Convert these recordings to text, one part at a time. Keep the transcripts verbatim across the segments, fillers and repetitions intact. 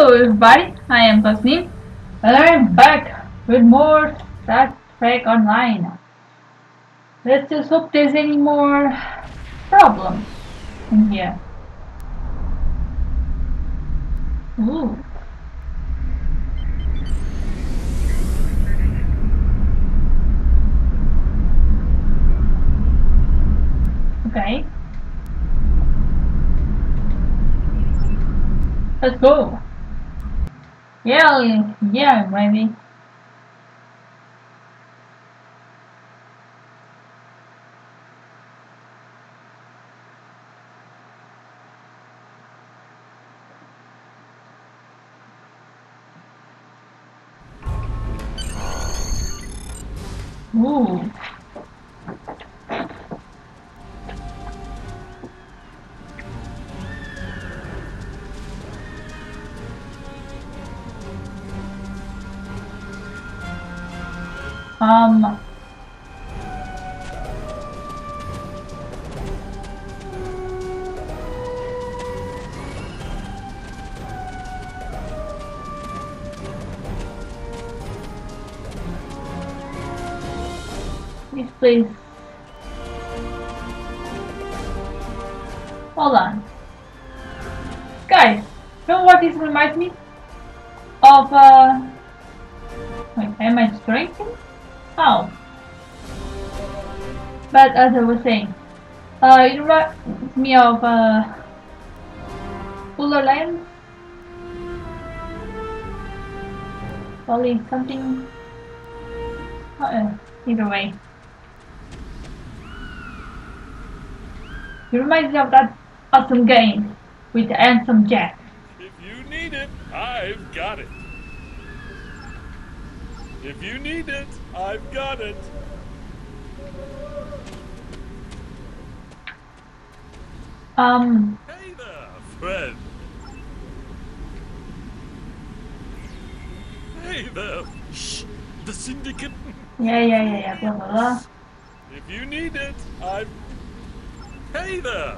Hello everybody, I am Tasneem and I am back with more Star Trek Online. Let's just hope there's any more problems in here. Ooh. Okay. Let's go. Yeah, yeah, I'm ready. Ooh. Um. This place. Hold on. Guys, you know what this reminds me of? Uh. Wait, am I drinking? How? But as I was saying, uh, it reminds me of uh, Fuller Land. Probably something. Uh, either way, it reminds me of that awesome game with the handsome Jack. If you need it, I've got it. If you need it, I've got it. Um. Hey there, friend. Hey there. Shh. The syndicate. Yeah, yeah, yeah, yeah. Blah blah blah. If you need it, I've. Hey there.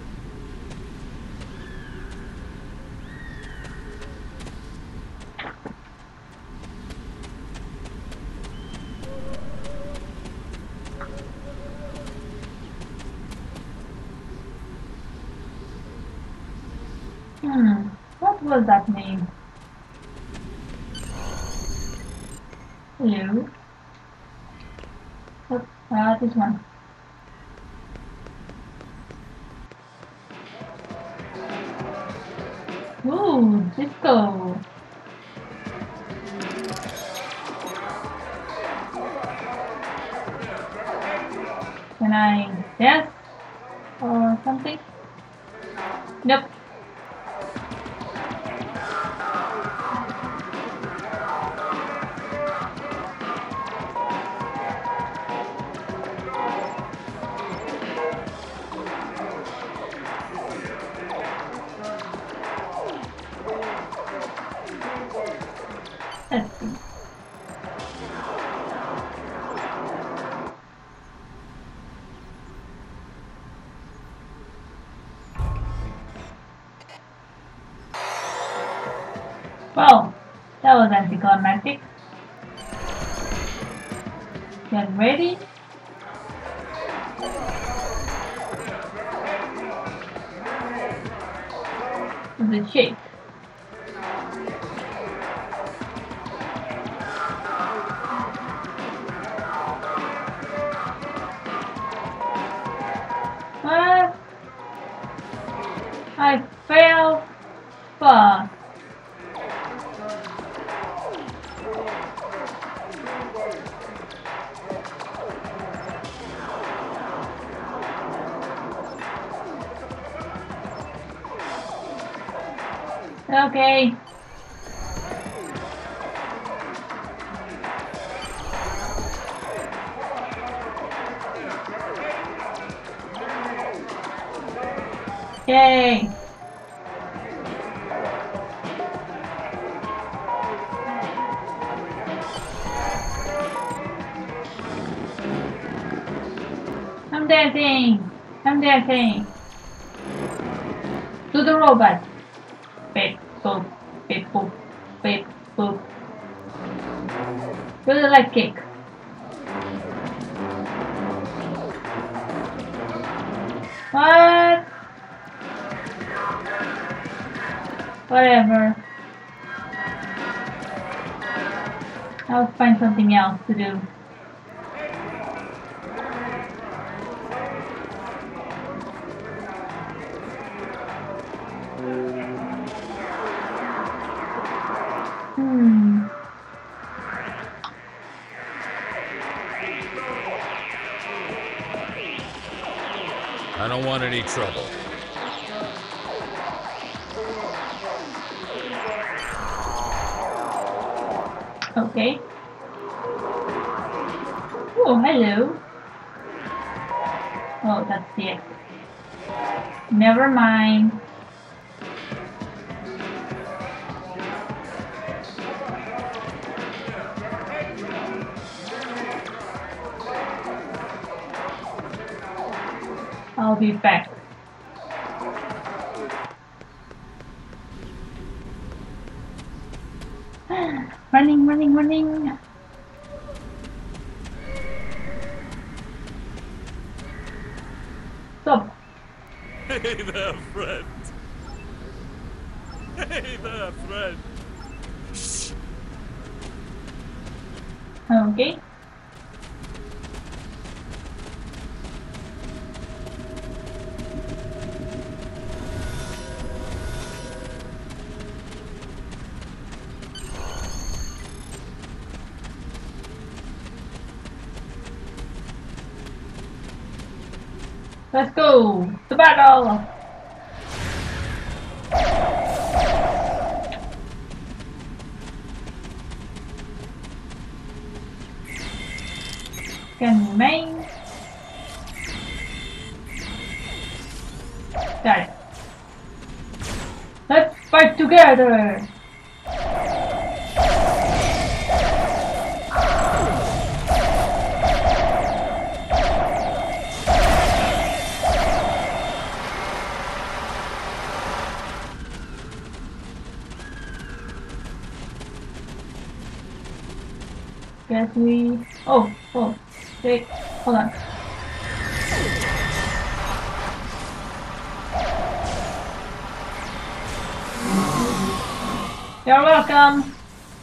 Hmm. What was that name? Hello. What? Uh, this one. Ooh, disco. Can I dance or something? Nope. Let's see. Well, that was anticlimactic. Get ready. To the shake. What? I fell fast. Okay. Yay. I'm dancing. I'm dancing. To the robot. Big, so beep, boop, beep, boop. Really like cake. What? Whatever. I'll find something else to do. Hmm. I don't want any trouble. Okay. Oh, hello. Oh, that's the exit. Never mind. I'll be back. Running, running, running. Stop. Hey there, friend. Hey there, friend. Shh. Okay. Let's go to battle. Can main. Got it. Let's fight together. Guess we. Oh, oh, wait, hold on. You're welcome.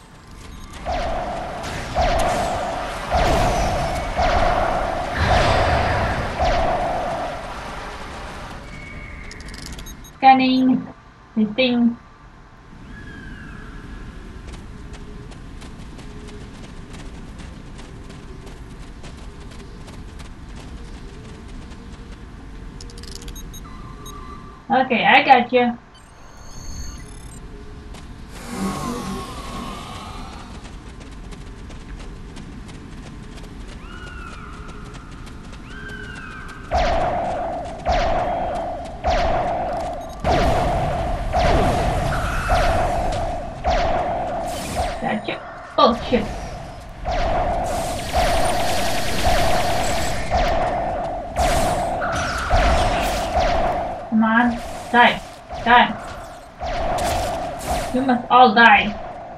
Scanning. Listing. Okay, I got you. Gotcha. Oh shit. Come on, die, die. You must all die.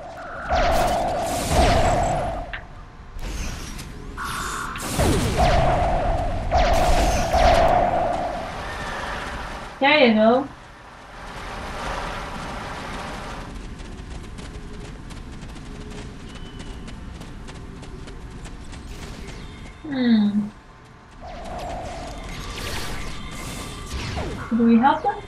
There you go. Hmm. Do we help them?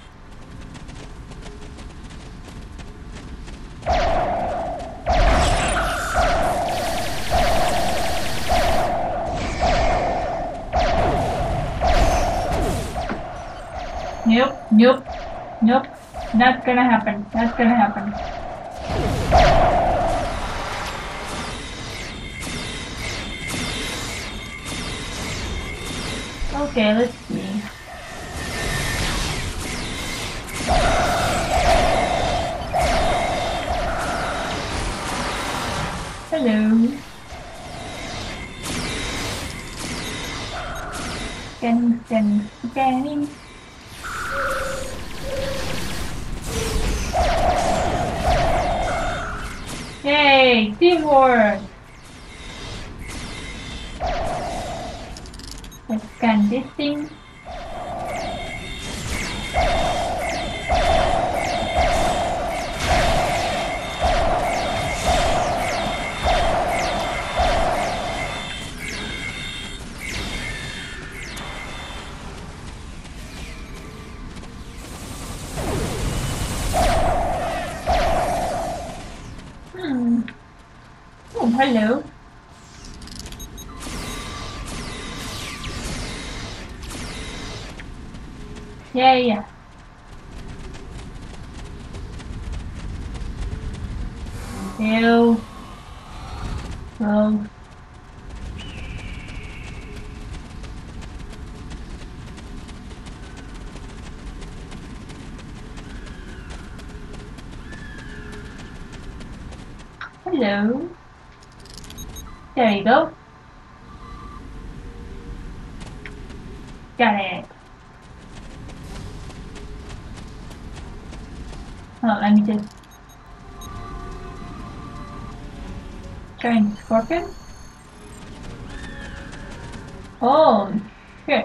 Nope, nope, nope. Not gonna happen. Not gonna happen. Okay, let's see. Hello. Scanning, scanning, scanning. Yay! Teamwork! Let's scan this thing. Hmm. Oh, hello. Yay! Ew. Gross. Hello. There you go. Got it. Oh, let me just train the scorpion. Oh, shit.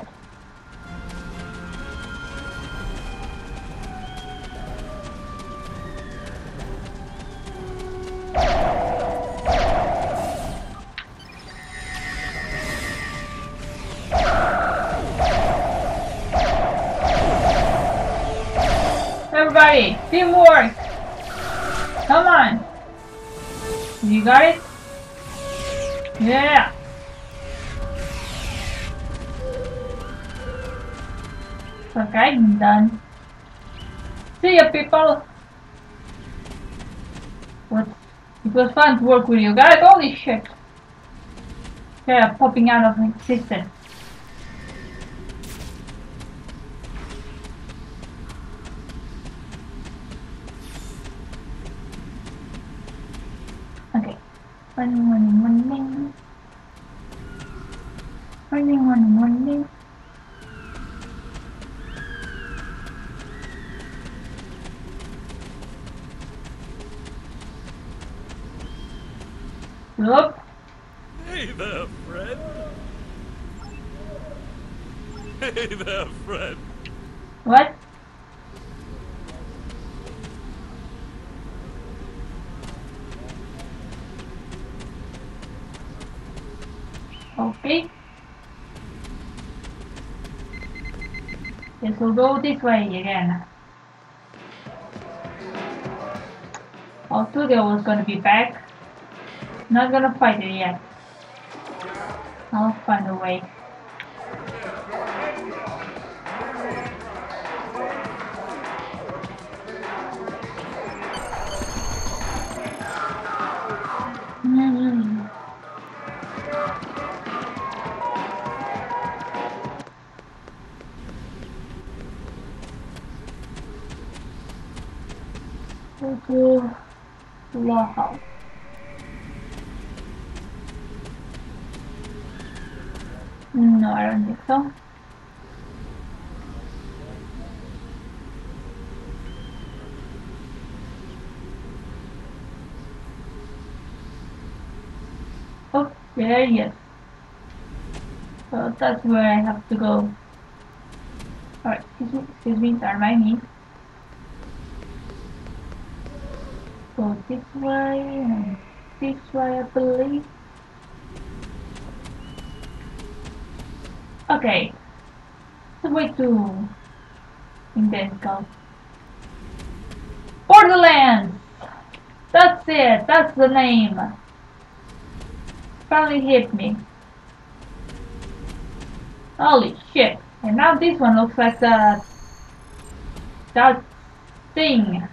Everybody, teamwork! Come on! You got it? Yeah! Okay, I'm done. See ya, people! What? It was fun to work with you guys. Holy shit! Yeah, popping out of existence. Okay. Running, running, running. Running, running, running. Look. Hey there, friend. Hey there, friend. What? Okay. Yes, we'll go this way again. Altudio was gonna be back. Not gonna fight it yet. I'll find a way. Mm-hmm. Go to the law house. No, I don't think so. Oh, there he is. So that's where I have to go. Alright, excuse me, excuse me, don't mind me. Go this way and this way, I believe. Okay. The way to indent go. Borderlands! That's it, that's the name. Finally hit me. Holy shit. And now this one looks like that that thing.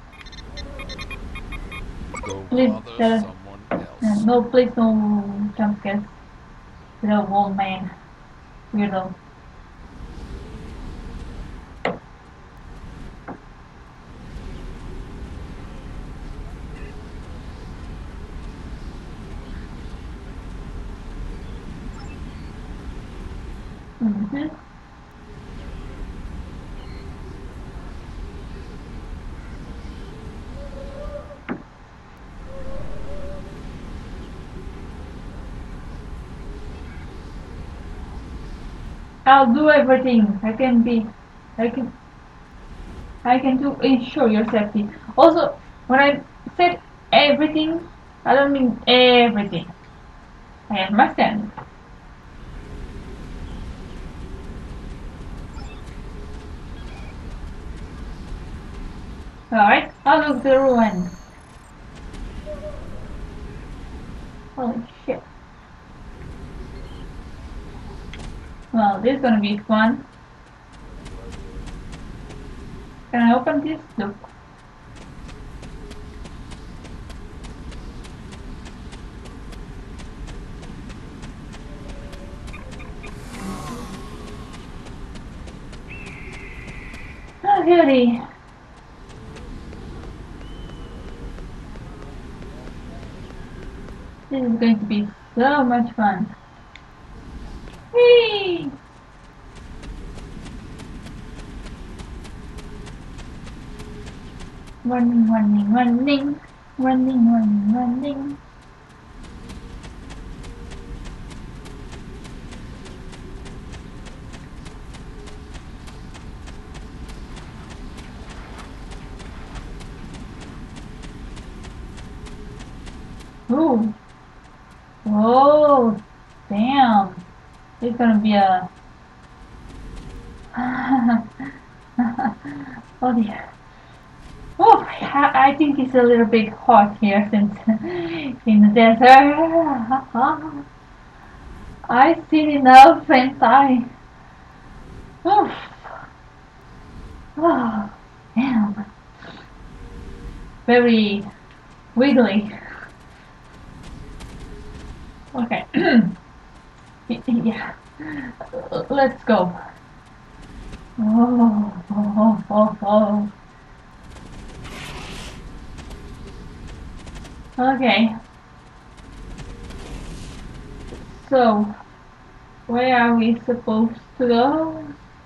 Go Please, bother uh, someone else. uh, no, please, no jump scares. The old man. Weirdo. Mm-hmm. I'll do everything. I can be. I can. I can do ensure your safety. Also, when I said everything, I don't mean everything. I understand. Alright, I'll look the ruin. Holy shit. Well, this is gonna be fun. Can I open this? Look. Oh, beauty. This is going to be so much fun. Whee! Running, running, running, running, running, running. Ooh. Oh, damn. It's gonna be a... oh dear. Oh, I think it's a little bit hot here since in the desert. I've seen enough and I... Oof. Oh, damn. Very wiggly. Okay. Yeah. Let's go. Oh, oh, oh, oh. Okay. So, where are we supposed to go?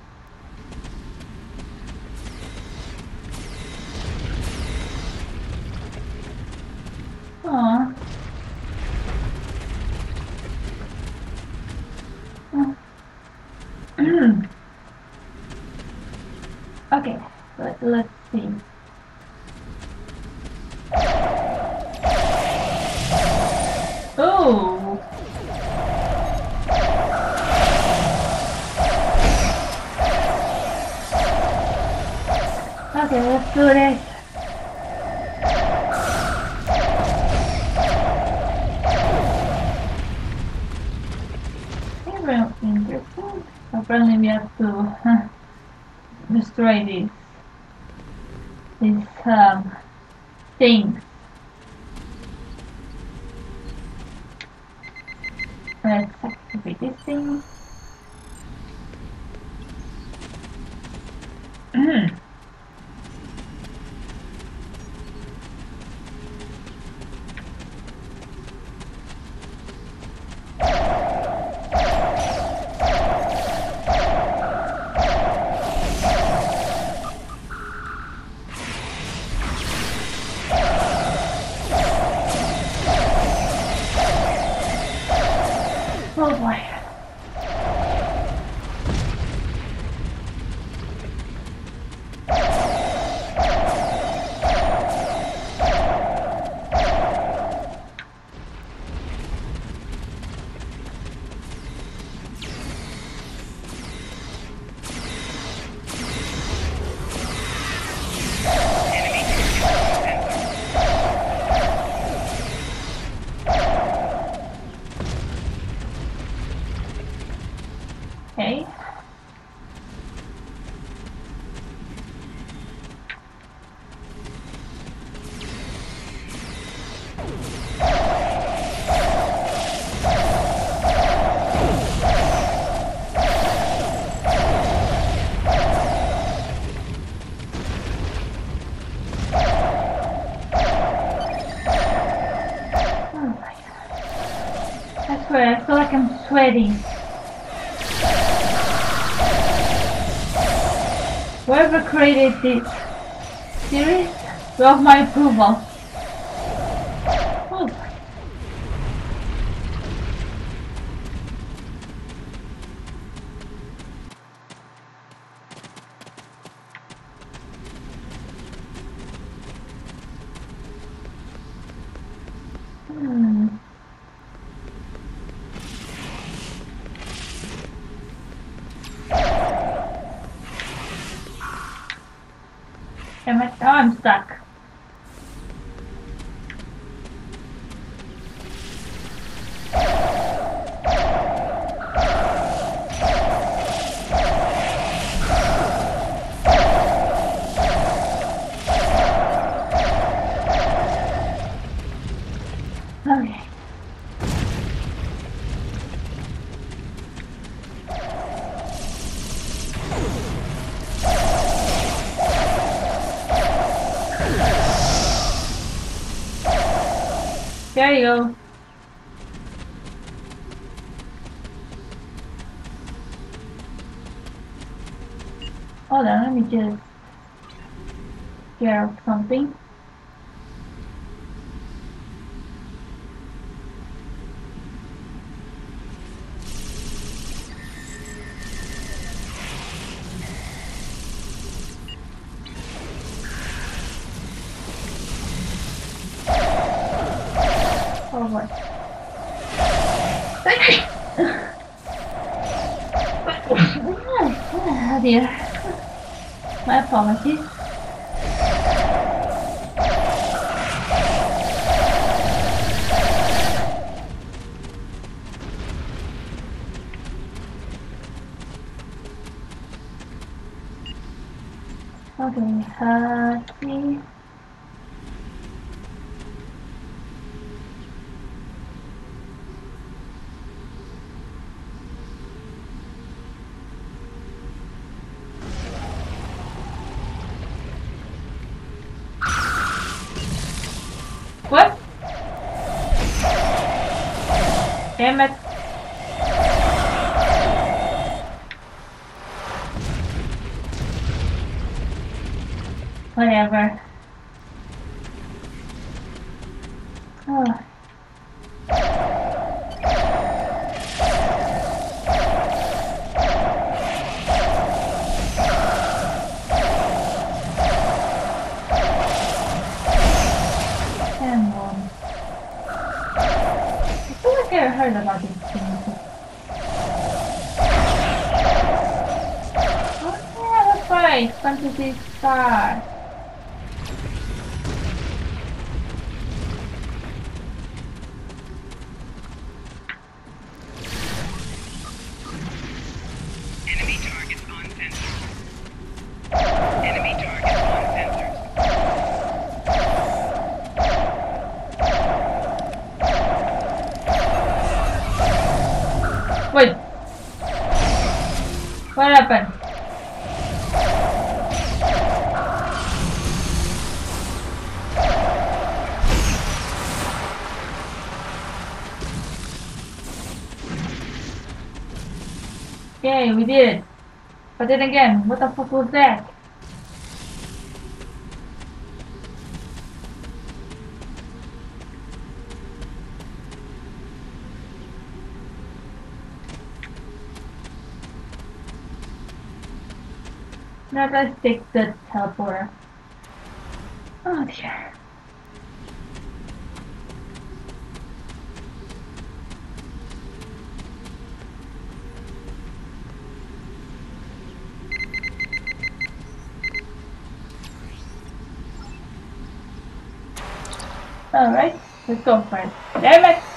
Aw. Okay, let, let's see. Oh! Okay, let's do this. Very interesting. Apparently we have to uh, destroy these these um, things. Let's activate this thing. Oh boy. Okay. I swear, I feel like I'm sweating. Whoever created this series will have my approval. Oh. Damn it. Oh, I'm stuck. Okay. There you go. Hold on, let me just get out something. Oh boy. Oh dear. My apologies. Okay, uh, see. What? Damn it. Whatever. Oh. Come on. I feel like I heard about these things. Oh yeah, that's right. Fantasy Star. Enemy targets on sensors. Enemy targets on sensors. Wait. What happened? Okay, we did it. But then again, what the fuck was that? Now let's take the teleporter. Oh dear. Alright, let's go for it. Damn it!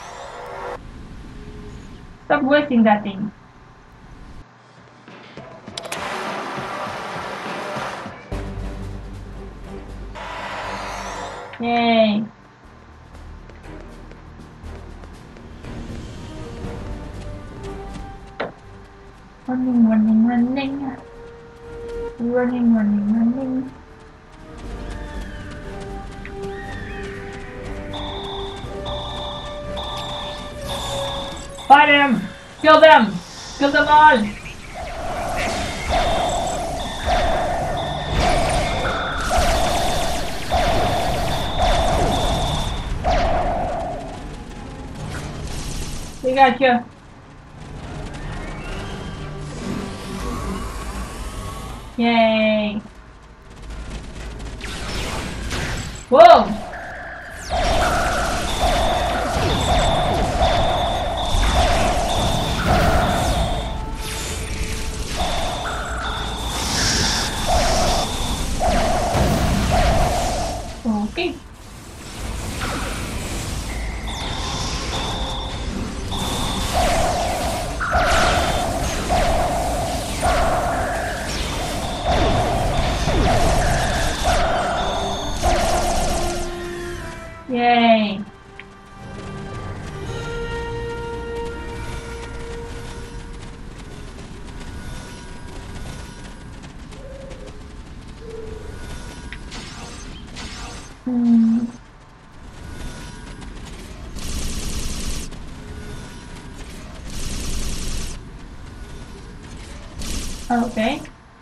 Stop wasting that thing. Yay! Running, running, running. Running, running, running. Fight them! Kill them! Kill them all! We got you. Yay! Whoa! Hmm. Okay.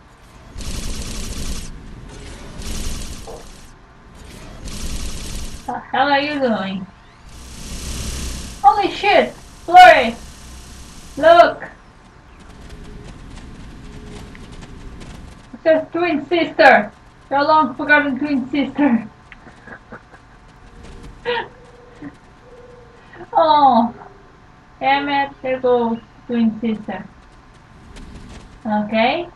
What the hell are you doing? Holy shit! Flurry! Look! It says twin sister! Your long forgotten twin sister! Oh! Damn it, there goes twin sister. Okay.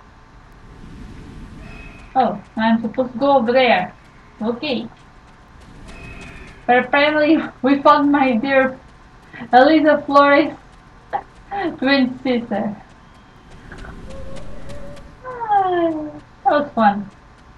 Oh, I'm supposed to go over there. Okay. But apparently we found my dear Elisa Flores twin sister. Ah, that was fun.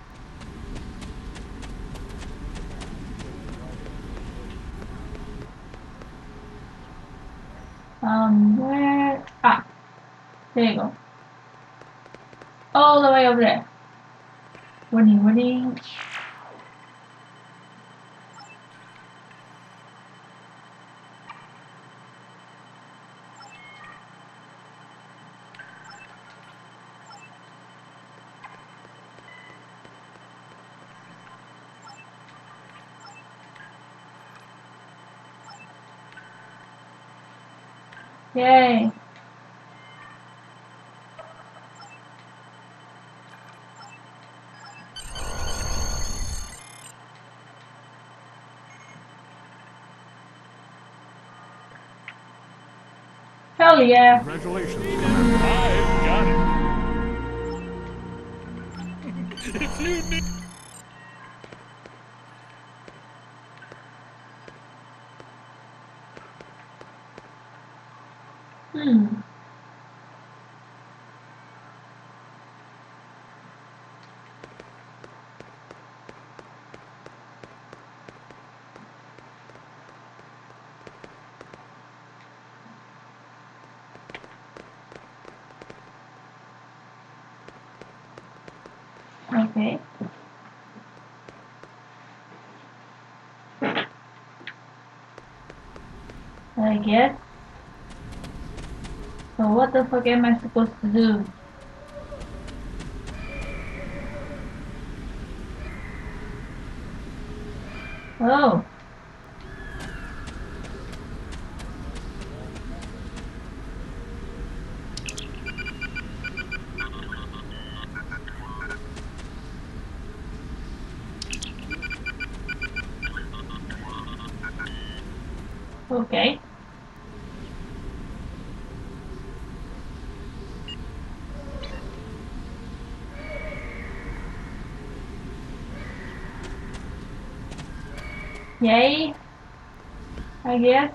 Um, where? Ah, there you go. All the way over there. Winning, winning. Yay. Hell yeah. Congratulations. I've got it. If you need... Hmm. Okay. I guess. So what the fuck am I supposed to do? Oh. Okay. Yay. I guess.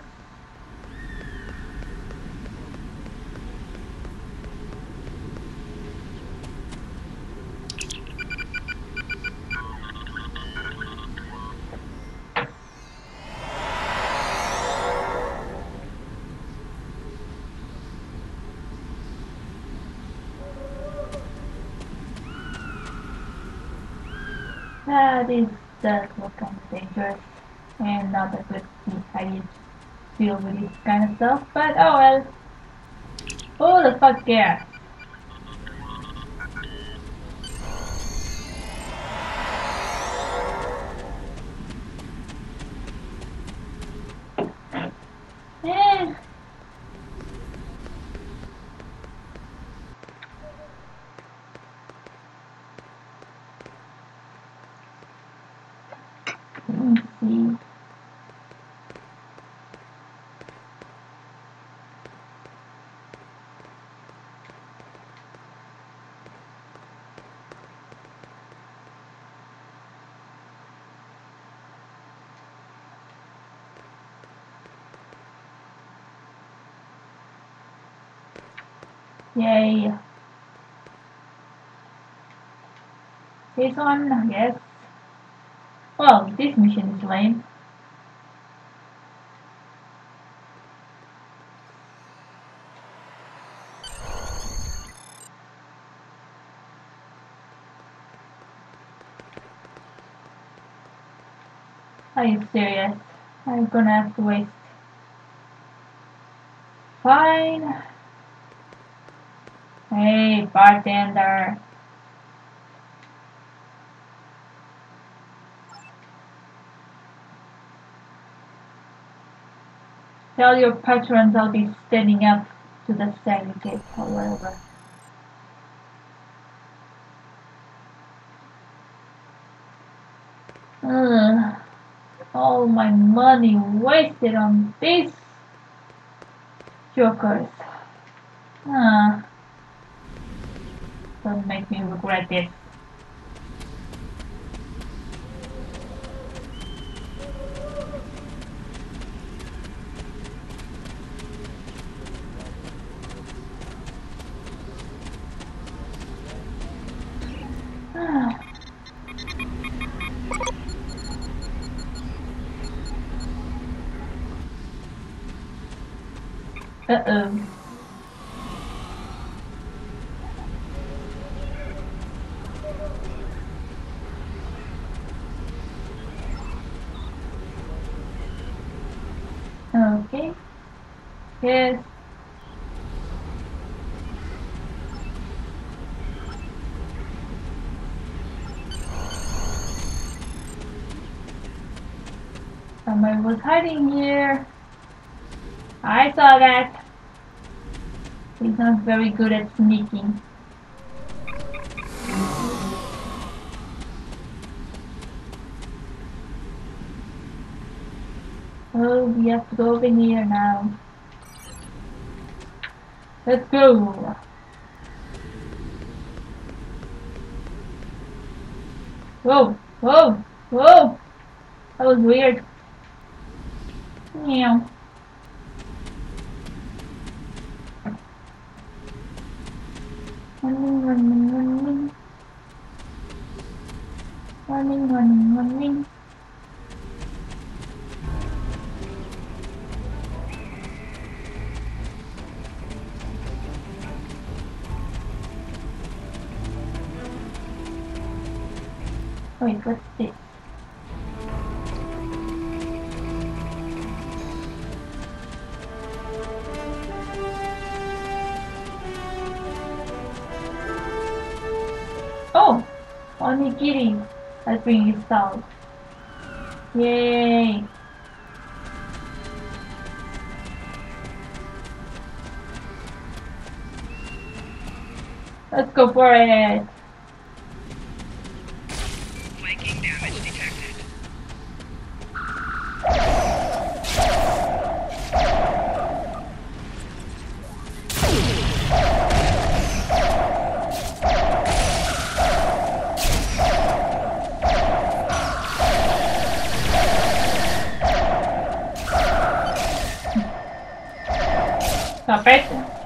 Ah, this does look kind of dangerous and not a good idea to deal with this kind of stuff, but oh well. Oh the fuck yeah. Eh. Let me see. Yay. This one, yes. Well, this mission is lame. Are you serious? I'm gonna have to waste. Fine. Hey, bartender. Tell your patrons I'll be standing up to the segregate or whatever. Ugh. All my money wasted on these jokers. Ah. Don't make me regret it. Ah. Uh-oh. Okay. Yes. Somebody was hiding here. I saw that. He's not very good at sneaking. Oh, we have to go over here now. Let's go. Whoa, whoa, whoa. That was weird. Meow. Running, running, running. Running, running, running. Wait, what's this? Oh! Onigiri has been installed. Yay! Let's go for it! Flanking damage detected. Stop it!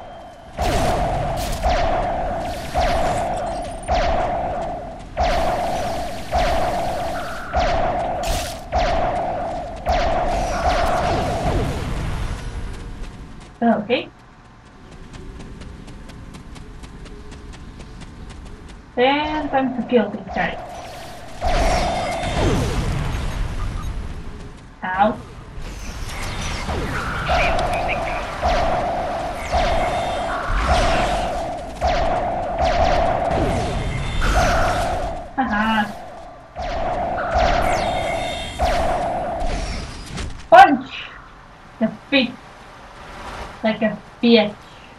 Okay. Then time to kill this guy. Ow. Haha. Punch! The feet. Like a bitch.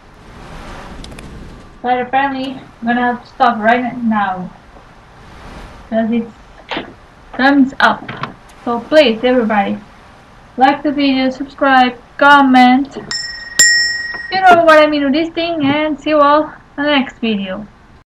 But apparently I'm gonna have to stop right now. Because it's thumbs up. So please everybody, like the video, subscribe, comment. You know what I mean with this thing, and see you all in the next video.